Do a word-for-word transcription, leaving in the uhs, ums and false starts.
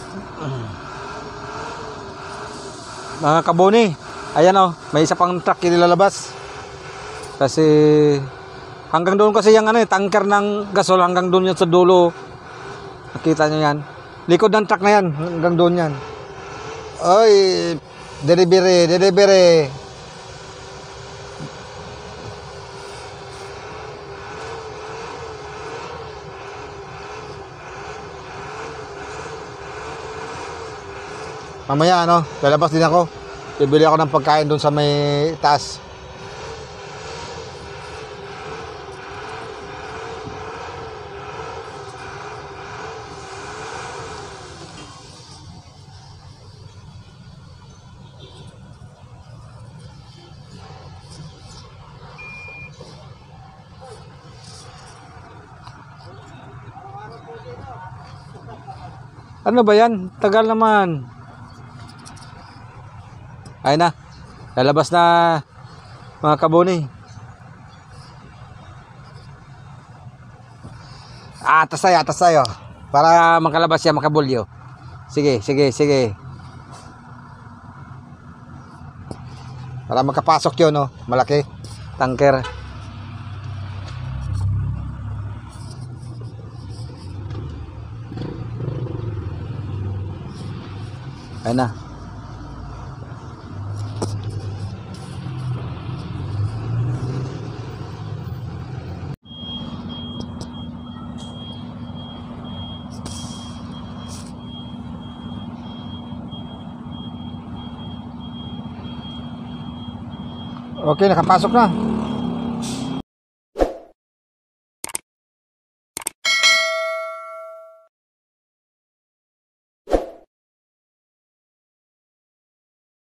Mga kaboni, ayan oh, may isa pang truck inilalabas. Kasi hanggang doon kasi yung ano, eh, tanker ng gasol hanggang doon yan sa dulo. Nakita nyo yan. Likod ng truck na yan, hanggang doon yan. Oy, delivery, delivery. Mamaya ano, lalabas din ako. Bibili ako ng pagkain doon sa may taas. Ano ba yan? Tagal naman. Ay na, lalabas na mga kaboni. Ah, atas tayo, atas tayo. Para makalabas siya, makabulyo. Sige, sige, sige. Para makapasok yun, no? Malaki. Tanker. Ay na. Okay, nakapasok na.